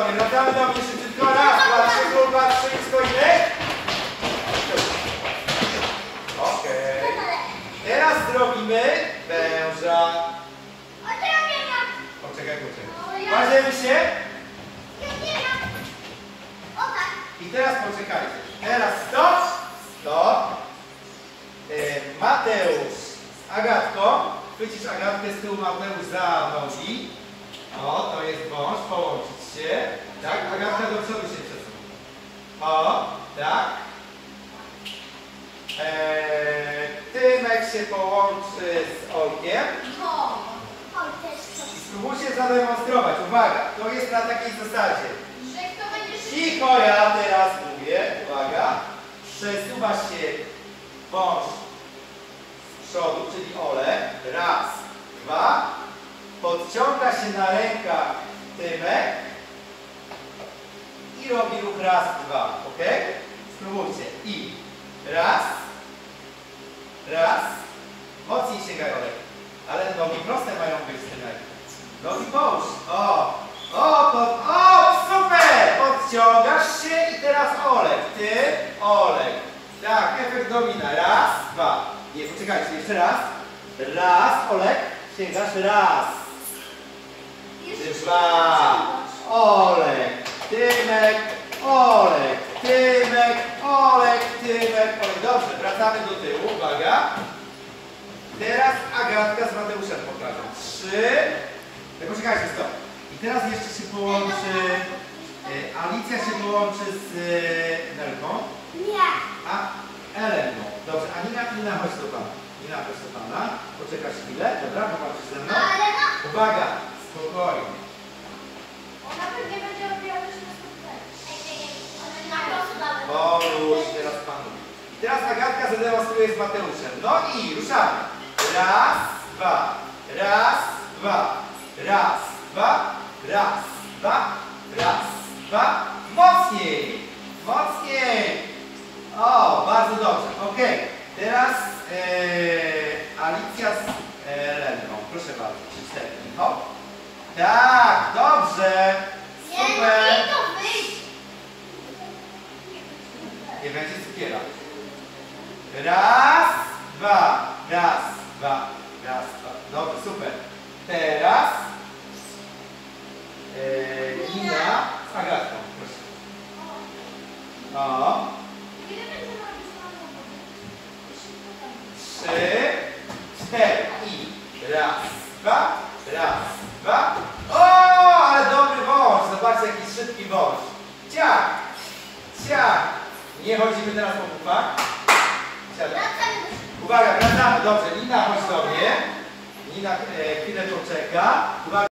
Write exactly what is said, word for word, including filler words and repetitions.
mnie, wracamy do mnie szybciutko. Raz, dwa, trzy, dwa, dwa, trzy i stoimy. Okej. Okay. Teraz zrobimy węża. Poczekaj, poczekaj. Kładziemy się. I teraz poczekajcie. Teraz stop. Stop. E, Mateusz z Agatką. Chwycisz Agatkę z tyłu, Mateusz za nogi. O, to jest wąż. Połączyć się. Tak, Agatka do przodu się przesunie. O, tak. E, Tymek się połączy z Olkiem. I spróbujcie zademonstrować. Uwaga, to jest na takiej zasadzie. Cicho, ja teraz mówię. Uwaga. Przesuwa się wąż z przodu, czyli Olek. Raz, dwa. Podciąga się na rękach Tymek. I robi ruch raz, dwa. Ok? Spróbujcie. I raz. Raz. Mocniej sięgaj, Olek. Ale nogi proste mają być, Tymek. Nogi połóż. O! O! Pod, o! Super! Podciągasz się i teraz Olek. Ty, Olek. Tak, efekt domina. Raz, dwa. Nie, poczekajcie, jeszcze raz. Raz, Olek. Sięgasz. Raz. Dwa. Olek. Tymek. Olek. Tymek. Olek. Tymek. Olek. Dobrze, wracamy do tyłu. Uwaga. Teraz Agatka z Mateuszem pokażę. Trzy. No poczekajcie, stop. I teraz jeszcze się połączy. E, Alicja się połączy z e, Nelką. Nie. A Eleną. Dobrze, a Nina, Nina chodź do pana. Nina chodź do pana. Poczekasz chwilę. Dobra, popatrz ze mną. Ale no. Uwaga, spokojnie. Ona pewnie będzie robiła też na spotkanie. Porusz, teraz panu. I teraz Agatka zademonstruje z Mateuszem. No i ruszamy. Raz, dwa. Raz, dwa. Raz, dwa. Raz, dwa. Raz, dwa. Mocniej. Mocniej. O, bardzo dobrze. Ok. Teraz ee, Alicja z Eleną. Proszę bardzo. Cztery. Hop. Tak, dobrze. Super. Nie będzie cukiera. Raz, dwa. Raz, dwa. Raz, dwa. Dobrze, super. Teraz ee, Nina z Agatką. Proszę. O. Trzy, cztery i raz, dwa, raz, dwa. O, ale dobry wąż. Zobaczcie, jaki szybki wąż. Ciach, ciach. Nie chodzimy teraz po bufach. Siadaj. Uwaga, wracamy. Dobrze, Nina, chodź do mnie. Nina e, chwilę poczeka. Uwaga.